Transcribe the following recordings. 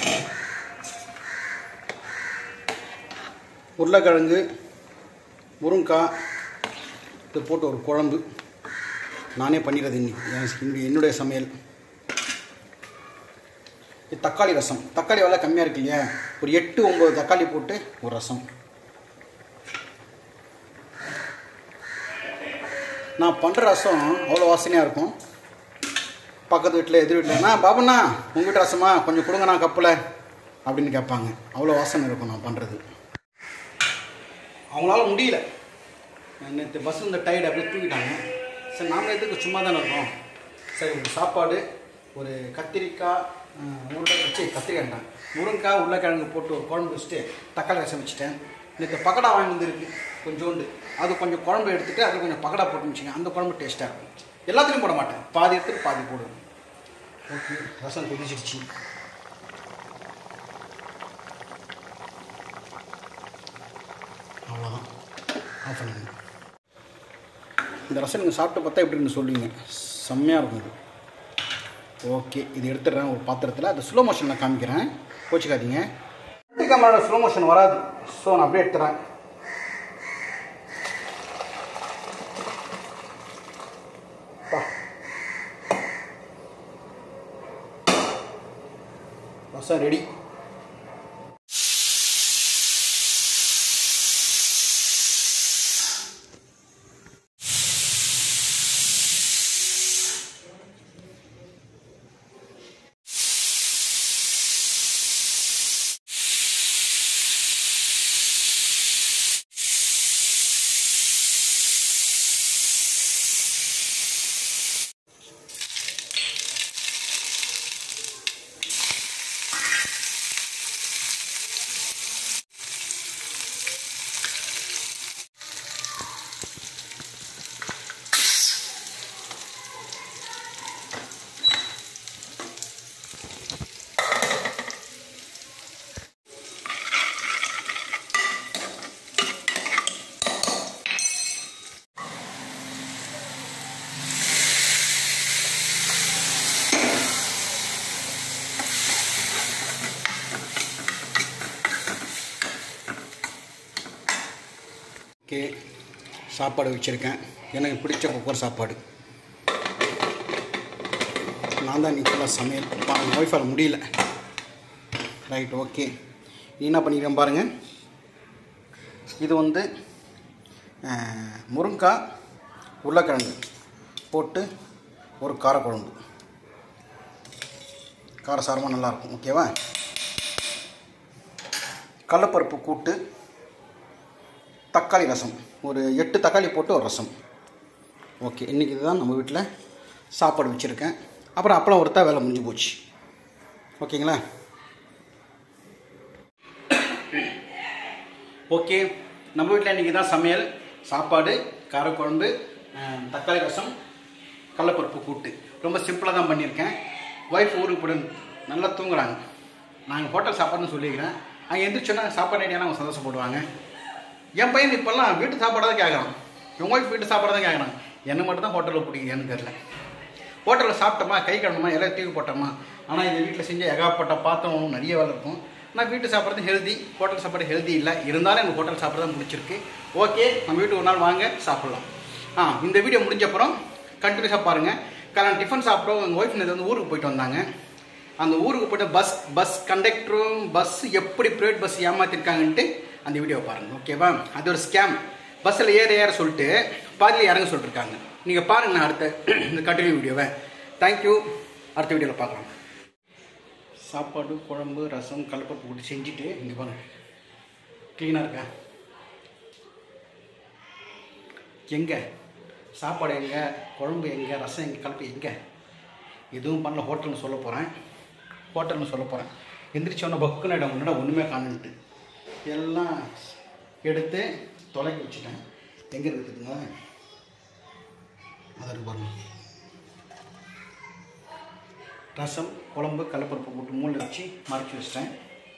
உருளைக்கிழங்கு, முருங்கைக்காய் இது போட்டு ஒரு குழம்பு நானே பண்ணிடுறது இன்னைக்கு என்னுடைய சமையல். இது தக்காளி ரசம். தக்காளி விலை கம்மியாக இருக்கு இல்லையா, ஒரு 8-9 தக்காளி போட்டு ஒரு ரசம். நான் பண்ணுற ரசம் அவ்வளோ வாசனையாக இருக்கும். பக்கத்து வீட்டில் எதிர் வீட்டில் பாபண்ணா உங்கள் வீட்டு ரசமா கொஞ்சம் கொடுங்கண்ணா கப்பில் அப்படின்னு கேட்பாங்க. அவ்வளோ வாசனை இருக்கும் நான் பண்ணுறது. அவங்களால முடியல, நேற்று பஸ் இந்த டயர்டு அப்படியே தூங்கிட்டாங்க. சரி நாம எதுக்கு சும்மா தானே இருக்கோம், சரி ஒரு சாப்பாடு ஒரு கத்திரிக்காய் முருங்கைக்காய் உருளைக்கிழங்கு போட்டு ஒரு குழம்பு வச்சுட்டு தக்காளி ரசம் வச்சுட்டேன். நேற்று பக்கடா வாங்கி வந்துருக்கு கொஞ்சோண்டு, அது கொஞ்சம் குழம்பு எடுத்துகிட்டு அதில் கொஞ்சம் பக்கடா போட்டு வச்சுங்க, அந்த குழம்பு டேஸ்ட்டாக இருக்கும். எல்லாத்துலையும் போட மாட்டேன், பாதி எடுத்துட்டு பாதி போடுவேன். ஓகே, ரசம் கொதிச்சிடுச்சு. அவ்வளோதான், ஆஃப் பண்ணுங்க. இந்த ரசம் நீங்கள் சாப்பிட்டு பார்த்தா எப்படின்னு சொல்லுவீங்க, செம்மையாக இருக்கும் இது. ஓகே, இது எடுத்துடுறேன் ஒரு பாத்திரத்தில். அது ஸ்லோ மோஷனில் காமிக்கிறேன், கோச்சிக்காதீங்க. கேமராவில் ஸ்லோ மோஷன் வராது, ஸோ நான் அப்படியே எடுத்துறேன். ரசம் ரெடி. ஓகே, சாப்பாடு வச்சுருக்கேன். எனக்கு பிடிச்ச குக்கர் சாப்பாடு. நான் தான் நிற்கலாம் சமையல், ஒய்ஃபால் முடியல. Right, okay. என்ன பண்ணிக்கிறேன் பாருங்கள். இது வந்து முருங்கைக்காய் உருளைக்கிழங்கு போட்டு ஒரு காரக்குழம்பு, காரசாரமாக நல்லாயிருக்கும். ஓகேவா? கடலைப்பருப்பு கூட்டு, தக்காளி ரசம், ஒரு 8 தக்காளி போட்டு ஒரு ரசம். ஓகே, இன்றைக்கி இதுதான் நம்ம வீட்டில் சாப்பாடு வச்சுருக்கேன். அப்புறம் அப்பளம் ஒருத்தா வேலை முடிஞ்சு போச்சு. ஓகேங்களா? ஓகே, நம்ம வீட்டில் இன்றைக்கி தான் சமையல். சாப்பாடு, காரக்குழம்பு, தக்காளி ரசம், கடலைப்பருப்பு கூட்டு. ரொம்ப சிம்பிளாக தான் பண்ணியிருக்கேன். ஒய்ஃப் ஊருக்கு போட்டு நல்லா தூங்குறாங்க. நாங்கள் ஹோட்டல் சாப்பாடுன்னு சொல்லிக்கிறேன். அங்கே எந்திரிச்சோன்னா சாப்பாடு ஐடியானா அவங்க சந்தோஷப்படுவாங்க. என் பையன் இப்போல்லாம் வீட்டு சாப்பாடு தான் கேட்குறான். என் ஒய்ஃப் வீட்டு சாப்பாடு தான் கேட்குறான். என்ன மட்டும் தான் ஹோட்டலில் பிடிக்குதுன்னு தெரில. ஹோட்டலில் சாப்பிட்டோமா, கை கழுவுமா, எல்லாம் தூக்கி போட்டோமா. ஆனால் இந்த வீட்டில் செஞ்ச ஏகப்பட்ட பாத்திரம் நிறைய வேலை இருக்கும். நான் வீட்டு சாப்பிட்றது ஹெல்தி, ஹோட்டல் சாப்பாடு ஹெல்தி இல்லை. இருந்தாலும் எனக்கு ஹோட்டல் சாப்பிட தான் பிடிச்சிருக்கு. ஓகே, நம்ம வீட்டுக்கு ஒரு நாள் வாங்க சாப்பிட்லாம். இந்த வீடியோ முடிஞ்சப்புறம் கண்டினியூஸாக பாருங்கள். காரணம் டிஃபன் சாப்பிட்றோம். எங்கள் ஒய்ஃப் நேற்று வந்து ஊருக்கு போயிட்டு வந்தாங்க. அந்த ஊருக்கு போய்ட்டு பஸ் கண்டக்டரும் பஸ் எப்படி ப்ரைவேட் பஸ் ஏமாற்றிருக்காங்கன்ட்டு அந்த வீடியோ பாருங்கள். ஓகேவா? அது ஒரு ஸ்கேம். பஸ்ஸில் ஏற சொல்லிட்டு பாதியில் இறங்க சொல்லிட்டுருக்காங்க. நீங்கள் பாருங்கள். நான் அடுத்த இந்த கண்டினியூ வீடியோவை. தேங்க்யூ. அடுத்த வீடியோவில் பார்க்கலாம். சாப்பாடு, குழம்பு, ரசம், கடலைப்பருப்பு போட்டு செஞ்சுட்டு இங்கே பாருங்கள், க்ளீனாக இருக்கா? எங்கே சாப்பாடு, எங்கே குழம்பு, எங்கே ரசம், எங்கே கலப்பு, எங்கே எதுவும் பண்ணல. ஹோட்டல்னு சொல்ல போகிறேன். எந்திரிச்சோன்னா பக்குன்னு இடம் முன்னாடி ஒன்றுமே காணுன்ட்டு எல்லாம் எடுத்து தொலைக்கி வச்சுட்டேன். எங்கே இருக்குதுங்க அதற்கு பாருங்க. ரசம், குழம்பு, கடலைப்பருப்பு போட்டு மூளை வச்சு மறைச்சி வச்சிட்டேன்.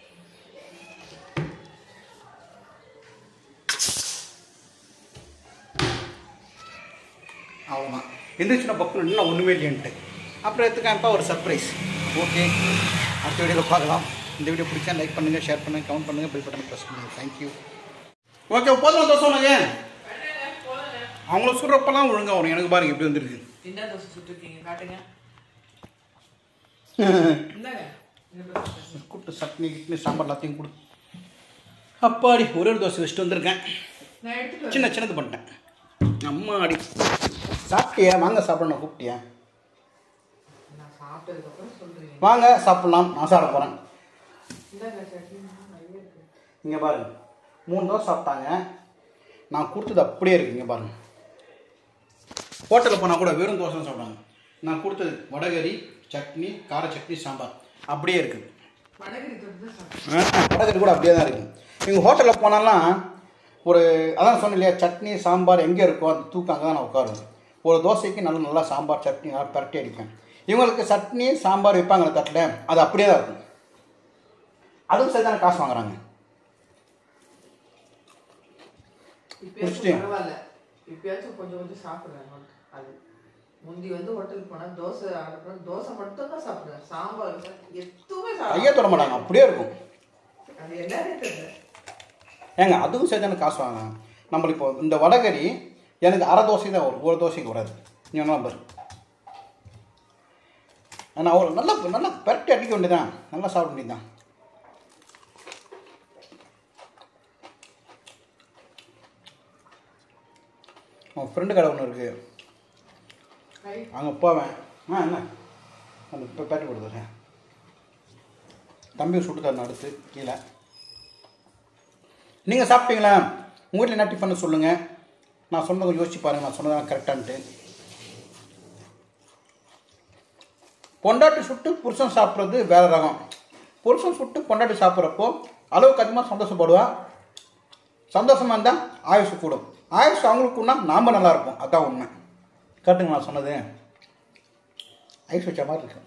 அவ்வளோதான். எந்திரிச்சுன்னா பக்குன்னு இன்னும் ஒன்றுமே இல்லைன்ட்டு அப்புறம் எடுத்துக்காப்பா ஒரு சர்ப்ரைஸ். ஓகே, அடுத்த வீடியோவில் பார்க்கலாம். இந்த வீடியோ பிடிச்சா லைக் பண்ணுங்கள், ஷேர் பண்ணுங்கள், கமெண்ட் பண்ணுங்கள், பெல் பட்டனை ப்ரெஸ் பண்ணுங்கள். தேங்க்யூ. ஓகே, போதும் தோசை உனக்கு. அவங்கள சுடுறப்பெல்லாம் ஒழுங்காக வரும். எனக்கு பாருங்க எப்படி வந்துருக்கு. கூட்டு சட்னி கிட்னி சாம்பார் எல்லாத்தையும் கொடு. அப்பாடி ஒரே ஒரு தோசை வச்சுட்டு வந்திருக்கேன். சின்னது பண்ணிட்டேன். அம்மாடி சாப்பிட்டியா? வாங்க சாப்பிடணும். கூப்பிட்டியா? வாங்க சாப்பிட்லாம். நான் சாப்பிட போகிறேன். இங்கே பாருங்க, 3 தோசை சாப்பிட்டாங்க. நான் கொடுத்தது அப்படியே இருக்குது. இங்கே பாருங்க, ஹோட்டலில் போனால் கூட வெறும் தோசை சாப்பிட்டாங்க. நான் கொடுத்தது வடகறி, சட்னி, கார சட்னி, சாம்பார் அப்படியே இருக்குது. வடகறி கூட அப்படியே தான் இருக்குது. எங்கள் ஹோட்டலில் போனாலாம் ஒரு அதான் சொன்னேன் இல்லையா, சட்னி சாம்பார் எங்கே இருக்கோ அந்த தூக்கம் அங்கே தான் நான் உட்காருவேன். ஒரு தோசைக்கு நல்லா சாம்பார் சட்னி நல்லா பரட்டி அடிப்பேன். இவங்களுக்கு சட்னி சாம்பார் வைப்பாங்க தட்டில், அது அப்படியே தான் இருக்கும். அதுவும் சரி தானே காசு வாங்குறாங்க. கொஞ்சம் சாப்பிடுறேன். அது முந்தி ஹோட்டலுக்கு போனால் தோசை மட்டும் தான் சாப்பிடுவேன். சாம்பார் எதுவுமே ஐயா தொட மாட்டாங்க, அப்படியே இருக்கும். அது எல்லாரும் தெரியல ஏங்க, அதுவும் சரி தானே காசு வாங்குறாங்க. நம்மளுக்கு இப்போ இந்த வடகறி எனக்கு அரை தோசை தான் வரும், ஒரு தோசைக்கு வராது. நீங்கள் நம்பர் நான் அவ்வளோ நல்லா பரட்டி அடிக்க வேண்டியதான், நல்லா சாப்பிட வேண்டியதுதான். அவன் ஃப்ரெண்டு கடை ஒன்று இருக்குது, அங்கே போவேன். என்ன அந்த இப்போ பேட்டி கொடுத்துட்றேன். தம்பி சுட்டு தரணும் அடுத்து கீழே. நீங்கள் சாப்பிட்டீங்களா? உங்கள் வீட்டில் என்ன டிஃபன் சொல்லுங்கள். நான் சொன்னதை கொஞ்சம் யோசிச்சு பாருங்கள், நான் சொன்னதான் கரெக்டான்ட்டு. பொண்டாட்டி சுட்டு புருஷன் சாப்பிட்றது வேறு ரகம். புருஷன் சுட்டு பொண்டாட்டி சாப்பிட்றப்போ அளவுக்கு அதிகமாக சந்தோஷப்படுவான். சந்தோஷமாக இருந்தால் ஆயுசு கூடும். ஆயுசு அவங்களுக்குன்னா நாம் நல்லாயிருக்கும். அதான் உண்மை. கரெக்டுங்க நான் சொன்னது. ஐஸ் வச்ச மாதிரி இருக்கு.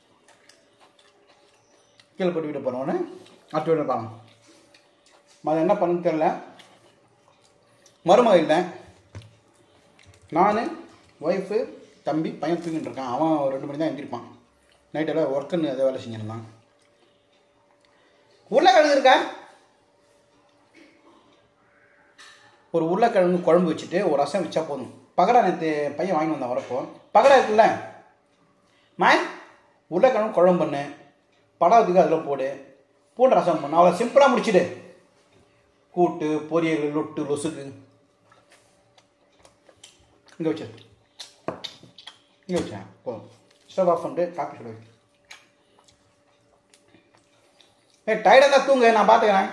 கீழே போட்டு வீட்டு போகிறவொன்னே அடுத்த வீடு பாருங்க. அது என்ன பண்ணுன்னு தெரில. மருமக இல்லை, நான், ஒய்ஃபு, தம்பி, பையன் தூங்கிட்டு இருக்கான். அவன் 2 மணி தான் எழுந்திருப்பான். நைட்டெல்லாம் ஒர்க்குன்னு எதை வேலை செஞ்சிருந்தான். உருளைக்கிழங்கு இருக்கா? ஒரு உருளைக்கிழங்கு குழம்பு வச்சுட்டு ஒரு ரசம் வச்சா போதும். பகடா நேற்று பையன் வாங்கி வந்தான் வரப்போ. பகடா இருக்குல்ல உருளைக்கிழங்கு குழம்பு பண்ணு, படாவதுக்கு அதில் போடு, பூண்டு ரசம் பண்ணு. அவ்வளோ சிம்பிளாக முடிச்சுடு. கூட்டு பொரியல் லொட்டு லொசுக்கு இங்கே வச்சு இங்கே வச்சேன் போதும். ஸ்டவ் ஆஃப் பண்ணிட்டு காப்பி சுட வைக்க. டயர்டாக தான் தூங்க, நான் பார்த்துக்கிறேன்.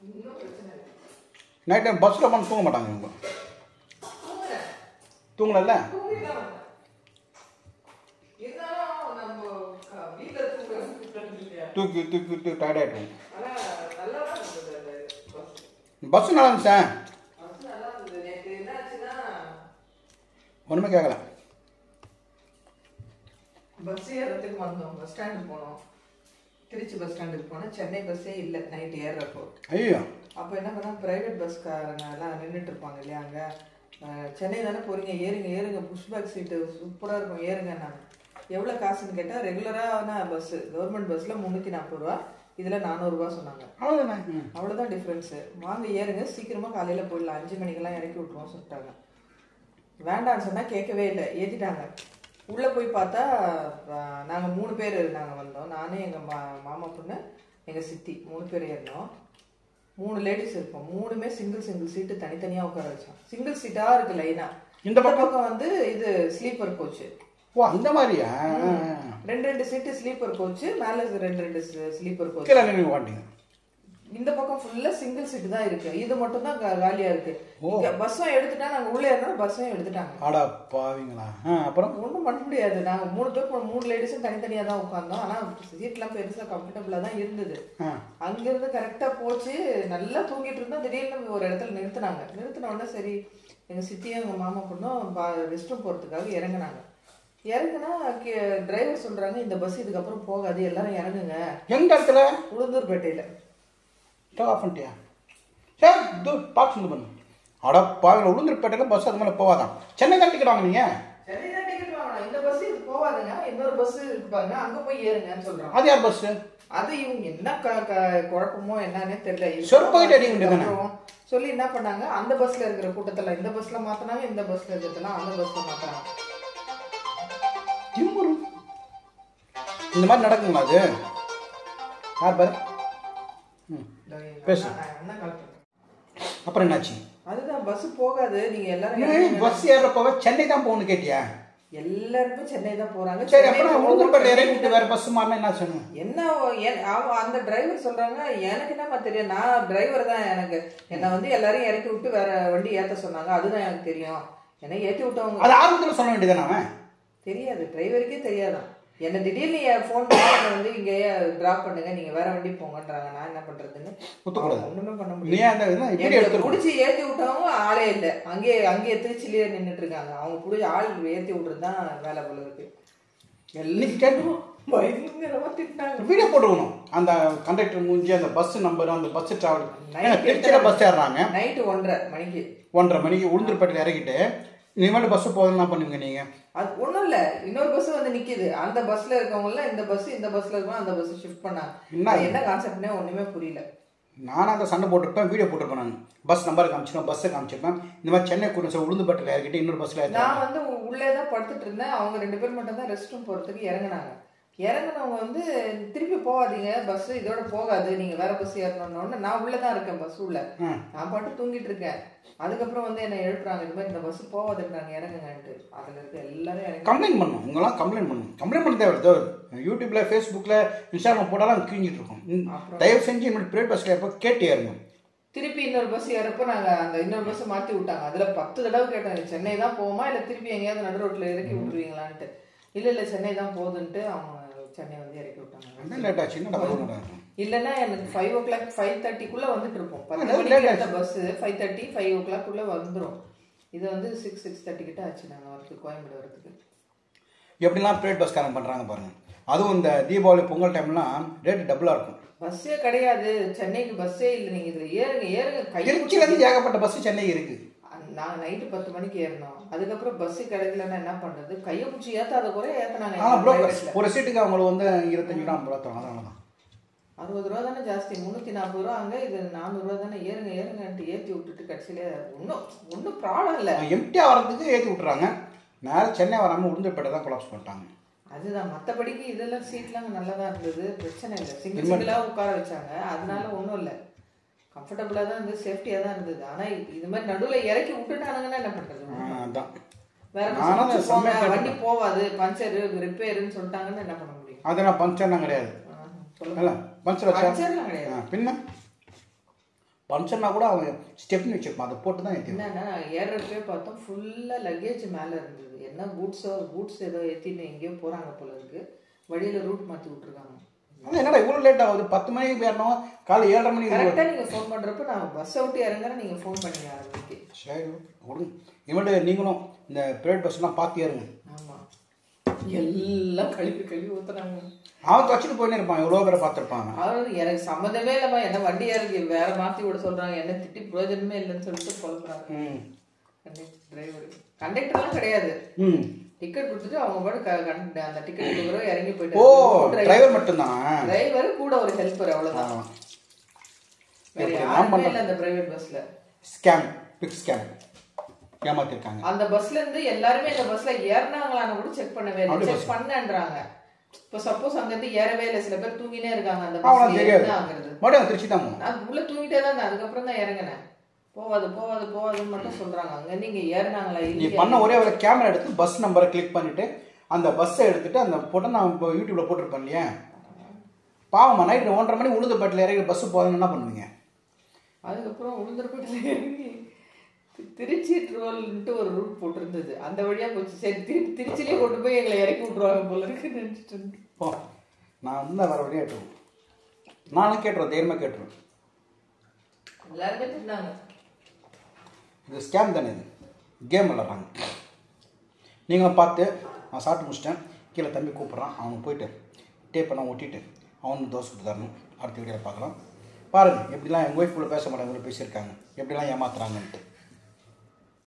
நைட் டைம் பஸ்ஸில் பண்ண தூங்க மாட்டாங்க இவங்க. தூங்கல தூக்கி தூக்கி தூக்கி டயர்டாகிட்டோம். பஸ் நல்லா இருந்துச்சா? ஒன்றுமே கேட்கல. பஸ் ஏறதுக்கு வந்தோம். பஸ் ஸ்டாண்டுக்கு போனோம். திருச்சி பஸ் ஸ்டாண்டுக்கு போனால் சென்னை பஸ்ஸே இல்லை நைட்டு ஏறுறப்போ. ஐயோ, அப்போ என்ன பண்ணால் ப்ரைவேட் பஸ்காரங்க எல்லாம் நின்றுட்டு இருப்பாங்க இல்லையா, அங்கே சென்னை தானே போகிறீங்க, ஏறுங்க புஷ்பேக் சீட்டு சூப்பராக இருக்கும் ஏறுங்க. நான் எவ்வளோ காசுன்னு கேட்டால் ரெகுலரான பஸ்ஸு கவர்மெண்ட் பஸ்ஸில் 340 ரூபா, இதில் 400 ரூபா சொன்னாங்க. அவ்வளோதான் டிஃப்ரென்ஸு. வாங்க ஏறுங்க, சீக்கிரமாக காலையில் போயிடலாம், 5 மணிக்கெல்லாம் இறக்கி விட்ருவோம் சொல்லிட்டாங்க. வேண்டான்னு சொன்னால் கேட்கவே இல்லை, ஏற்றிட்டாங்க. உள்ளே போய் பார்த்தா நாங்கள் 3 பேர் நாங்கள் வந்தோம். நானே எங்கள் மாமா பொண்ணு எங்கள் சித்தி 3 பேர் ஏறினோம். 3 லேடிஸ் இருப்போம். 3மே சிங்கிள் சீட்டு தனித்தனியாக உட்கார வச்சோம். சிங்கிள் சீட்டாக இருக்குது லைனாக. இந்த பக்கம் வந்து இது ஸ்லீப்பர் கோச்சு. ஓ, அந்த மாதிரியா? 2 சீட்டு ஸ்லீப்பர் கோச்சு, மேலே 2 ஸ்லீப்பர் கோச்சு. இந்த பக்கம் ஃபுல்லா சிங்கிள் சீட்டு தான் இருக்கு. இது மட்டும் தான் காலியா இருக்கு. பஸ்ஸும் எடுத்துட்டா நாங்க உள்ள ஏறணும், பஸ்ஸையும் எடுத்துட்டாங்க. அட பாவீங்களா. அப்புறம் ஒன்றும் பண்ண முடியாது. நாங்க 3 பேர் 3 லேடிஸும் தனித்தனியா தான் உட்கார்ந்தோம். ஆனா சீட்லாம் பெருசா கம்ஃபர்டபுளா தான் இருந்தது. அங்கிருந்து கரெக்டா போச்சு, நல்லா தூங்கிட்டு இருந்தோம். திடீர்னு ஒரு இடத்துல நிறுத்தின உடனே சரி எங்க சித்தியும் எங்க மாமா பொண்ணும் ரெஸ்ட் ரூம் போறதுக்காக இறங்கினாங்க. இறங்குனா டிரைவர் சொல்றாங்க இந்த பஸ் இதுக்கப்புறம் போகாது, எல்லாரும் இறங்குங்க. எந்த இடத்துல? உளுந்தூர்பேட்டையில. பண்ணிட்டியா? சரி பாக்ஸ் பண்ணு. அட பாவில் உளுந்தூர்பேட்டையில் பஸ் அது மேலே போவாதான். சென்னை தான் டிக்கெட் வாங்கினீங்க? சென்னை தான் டிக்கெட் வாங்கணும். இந்த பஸ் இது போவாதுங்க, இன்னொரு பஸ் இருக்கு பாருங்க, அங்கே போய் ஏறுங்கன்னு சொல்றாங்க. அது யார் பஸ்? அது இவங்க என்ன குழப்பமோ என்னன்னே தெரியல. சொற்பகிட்ட அடி வேண்டியதானே சொல்லி என்ன பண்ணாங்க, அந்த பஸ்ல இருக்கிற கூட்டத்துல இந்த பஸ்ல மாத்தினாங்க, இந்த பஸ்ல இருக்கிறதுலாம் அந்த பஸ்ல மாத்தினாங்க. இந்த மாதிரி நடக்குங்களா அது? யார் பாரு பேசு. அப்புறம் என்னாச்சு? அதுதான் பஸ் போகாது. நீங்க எல்லாரும் பஸ் ஏறப்போவே சென்னை தான் போகணும் கேட்டியா? எல்லாருக்கும் சென்னை தான் போறாங்க. சரி, அப்புறம் உளுந்தூர்பேட்டை இறங்கிட்டு வேற பஸ் மாறினா என்ன சொன்னேன்? என்ன அந்த டிரைவர் சொல்றாங்க, எனக்கு என்னமா தெரியும், நான் டிரைவர் தான், எனக்கு என்ன வந்து எல்லாரையும் இறக்கி விட்டு வேற வண்டி ஏத்த சொன்னாங்க, அதுதான் எனக்கு தெரியும். என்ன ஏற்றி விட்டவங்க அது ஆரம்பத்தில் சொல்ல வேண்டியதானே? அவன் தெரியாது, டிரைவருக்கே தெரியாதான். என்ன திடீர்னு ஃபோன் பண்ணி வந்து இங்கே டிராப் பண்ணுங்க, நீங்க வேற வண்டி போங்கன்றாங்க. நான் என்ன பண்றதுன்னு ஒண்ணுமே பண்ண முடியாது. புடிச்சு ஏற்றி விட்டவங்க ஆளே இல்லை. அங்கேயே திருச்சிலேயே நின்றுட்டு இருக்காங்க. அவங்க புடிச்சு ஆள் ஏற்றி விட்டுறது தான் வேலை போல இருக்கு. வீடியோ போட்டுக்கணும். அந்த கண்டக்டர் மூஞ்சி, அந்த பஸ் நம்பர், அந்த பஸ் டிராவல் பஸ் ஏறுறாங்க நைட்டு 1:30 மணிக்கு உளுந்தூர்பேட்டையில் இறக்கிட்டு இனிமேல் பஸ் போகுதுன்னா பண்ணுவீங்க நீங்க? அது ஒண்ணும் இல்ல, இன்னொரு பஸ் வந்து நிக்குது. அந்த பஸ்ல இருக்கவங்க இந்த பஸ்ல இருக்கவங்க அந்த பஸ் ஷிஃப்ட் பண்ணாங்க. என்ன கான்செப்ட்னே ஒண்ணுமே புரியல. நானும் அந்த சண்டை போட்டிருப்பேன், வீடியோ போட்டிருப்பேன். நான் பஸ் நம்பர் காமிச்சிருப்பேன், பஸ்ஸை காமிச்சிருப்பேன். இந்த மாதிரி சென்னை கூட உளுந்தூர்பேட்டையில் இறக்கிட்டு இன்னொரு பஸ்ல நான் வந்து உள்ளே தான் படுத்துட்டு இருந்தேன். அவங்க 2 பேர் மட்டும் தான் ரெஸ்ட் ரூம் போறதுக்கு இறங்கினாங்க. இறங்கினவங்க வந்து திருப்பி போகாதீங்க, பஸ் இதோட போகாது, நீங்க வேற பஸ் ஏறணும்னு. நான் உள்ளதான் இருக்கேன், பஸ் உள்ள நான் பாட்டு தூங்கிட்டு இருக்கேன். அதுக்கப்புறம் வந்து என்ன எழுப்புறாங்க, இந்த மாதிரி இந்த பஸ் போகாதுன்றாங்க, இறங்குங்கன்ட்டு. அதுல இருக்க எல்லாரும் கம்ப்ளைண்ட் பண்ணும். உங்களாம் கம்ப்ளைண்ட் பண்ண தேவை. யூடியூப்ல, ஃபேஸ்புக்ல, இன்ஸ்டாகிராம் போட்டாலும் கிழிஞ்சிட்டு இருக்கும். தயவு செஞ்சு என்னோட பிரைவேட் பஸ்ல ஏறப்போ கேட்டு ஏறணும். திருப்பி இன்னொரு பஸ் ஏறப்போ நாங்க அந்த இன்னொரு பஸ் மாற்றி விட்டாங்க. அதுல 10 தடவை கேட்டாங்க, சென்னை தான் போகுமா இல்ல திருப்பி எங்கேயாவது நடு ரோட்ல இறக்கி விட்டுருவீங்களான்ட்டு. இல்ல சென்னை தான் போகுதுன்ட்டு அவங்க சென்னை வந்து இறக்கி விட்டாங்க. இல்லன்னா எனக்கு 5 o'clock 5:30 வந்துட்டு இருப்போம். 10 மணிக்கு பஸ் 5:30 5 o'clock வந்துடும். இது வந்து 6:30 கிட்ட ஆச்சு நாங்க வரதுக்கு, கோயம்பேடு வரதுக்கு. எப்படிலாம் பிரைவேட் பஸ்காரங்க பண்றாங்க பாருங்க. அதுவும் இந்த தீபாவளி பொங்கல் டைம்லாம் ரேட் டபுளா இருக்கும். பஸ்ஸே கிடையாது சென்னைக்கு, பஸ்ஸே இல்லை. நீங்க இதுல ஏறுங்க கையில ஏகப்பட்ட பஸ் சென்னை இருக்கு. நாங்க நைட்டு 10 மணிக்கு ஏறணும். அதுக்கப்புறம் பஸ் கிடைக்கலன்னா என்ன பண்றது, கையை பிடிச்சி ஏத்தாத குறைய ஏத்தினாங்க. ஒரு சீட்டுக்கு அவங்க வந்து 25 ரூபா 50 ரூபா தருவாங்க. அதனாலதான் 60 ரூபா தானே ஜாஸ்தி, 340 ரூபா அங்க, இது 400 ரூபா தானே. ஏறுங்கன்ட்டு ஏற்றி விட்டுட்டு கடைசியில ஒன்னும் ப்ராப்ளம் இல்லை. எம்டியா வரதுக்கு ஏற்றி விட்டுறாங்க. மேலே சென்னை வராம உளுந்தூர்பேட்டை தான் கொலாப்ஸ் பண்ணிட்டாங்க. அதுதான், மற்றபடிக்கு இதெல்லாம் சீட்லாம் நல்லா தான் இருந்தது, பிரச்சனை இல்லை. சிங்கிளா உட்கார வச்சாங்க, அதனால ஒன்றும் இல்லை, கம்ஃபர்டபுளாக தான் இருந்தது, சேஃப்டியாக தான் இருந்தது. ஆனால் இது மாதிரி நடுவில் இறக்கி விட்டுட்டானுங்கன்னா என்ன பண்ணுறது? வேற வண்டி போவாது, பஞ்சரு ரிப்பேருன்னு சொல்லிட்டாங்கன்னு என்ன பண்ண முடியும்? அதெல்லாம் பஞ்சர்லாம் கிடையாது. பஞ்சர்லாம் கிடையாது. பின்ன பஞ்சர்னா கூட அவன் ஸ்டெப்னி வச்சிருப்பான், அதை போட்டு தான் ஏற்றி. என்னன்னா ஏறப்பே பார்த்தோம் ஃபுல்லாக லக்கேஜ் மேலே இருந்தது. என்ன பூட்ஸ் ஏதோ ஏற்றின்னு எங்கேயோ போகிறாங்க போல இருக்கு. வழியில் ரூட் மாற்றி விட்டுருக்காங்க. என்னடா இவ்வளோ லேட் ஆகுது? 10 மணிக்கு ஏறணும், காலை 7:30 மணிக்கு. கரெக்டாக நீங்கள் ஃபோன் பண்ணுறப்ப நான் பஸ்ஸை விட்டு இறங்குறேன், நீங்கள் ஃபோன் பண்ணி ஆரம்பிக்கு. சரி விடுங்க. இனிமேட்டு நீங்களும் இந்த ப்ரைவேட் பஸ்லாம் பார்த்து ஏறுங்க. ஆமாம், எல்லாம் கழுவி ஊற்றுறாங்க. அவன் வச்சுட்டு போயின்னு இருப்பான், எவ்வளோ பேரை பார்த்துருப்பாங்க. அதாவது எனக்கு சம்மந்தமே இல்லைம்மா, என்ன வண்டி இறங்கி வேற மாற்றி விட சொல்கிறாங்க, என்ன திட்டி பிரயோஜனமே இல்லைன்னு சொல்லிட்டு குழப்பறாங்க. டிரைவர் கண்டக்டர்லாம் கிடையாது. டிக்கெட் கொடுத்துட்டு அவங்க பாட்டு அந்த டிக்கெட் கொடுக்குறோம் இறங்கி போயிட்டு. ஓ, டிரைவர் மட்டும்தான். டிரைவர் கூட ஒரு ஹெல்ப்பர், அவ்வளவுதான். வேற யாருமே இல்லை அந்த பிரைவேட் பஸ்ல. ஸ்கேம், பிக் ஸ்கேம் ஏமாத்திருக்காங்க. அந்த பஸ்ல இருந்து எல்லாருமே இந்த பஸ்ல ஏறினாங்களான்னு கூட செக் பண்ணவே இல்லை. செக் பண்ணன்றாங்க. இப்போ சப்போஸ் அங்க இருந்து ஏறவே இல்லை, சில பேர் தூங்கினே இருக்காங்க அந்த பஸ்ல. என்ன ஆகுறது? மறுபடியும் திருச்சி தான் நான் உள்ள தூங்கிட்டே தான் இருந்தேன். அதுக்கப்புறம் தான் இறங்கினேன். போவாதுன்னு மட்டும் சொல்றாங்க. அங்க நீங்க ஏறினாங்களா? நீ பண்ண ஒரே ஒரு கேமரா எடுத்து பஸ் நம்பரை கிளிக் பண்ணிட்டு அந்த பஸ்ஸை எடுத்துட்டு அந்த போட்டோ நான் இப்போ யூடியூப்ல போட்டிருப்பேன் இல்லையா? பாவமா நைட் 1:30 மணி உளுந்தூர்பேட்டையில் இறங்கி பஸ் போதுன்னு என்ன பண்ணுவீங்க? அதுக்கப்புறம் உளுந்தூர்பேட்டையில் இறங்கி திருச்சி ட்ரோல்ன்ட்டு ஒரு ரூட் போட்டிருந்தது, அந்த வழியா போச்சு. சரி, திருச்சிலேயே கொண்டு போய் எங்களை இறக்கி விட்டுருவாங்க போல இருக்கு நினைச்சிட்டு இருந்தேன். போ, நான் வந்து வேற வழியா கேட்டுருவேன். நானும் கேட்டுருவேன், தைரியமா கேட்டுருவேன். எல்லாருமே தின்னாங்க. இது ஸ்கேம் தானே, இது கேம் விளாட்றாங்க. நீங்களும் பார்த்து. நான் சாப்பிட்டு முடிச்சிட்டேன். கீழே தம்பி கூப்பிட்றான், அவனுக்கு போயிட்டு டேப்பெல்லாம் ஒட்டிட்டு அவனுக்கு தோசை கொடுத்து தரணும். அடுத்த வீடியோவில் பார்க்கலாம். பாருங்கள் எப்படிலாம் எங்கள் ஒய்ஃப் கூட பேச மாட்டாங்க, பேசியிருக்காங்க, எப்படிலாம் ஏமாத்துறாங்கன்ட்டு.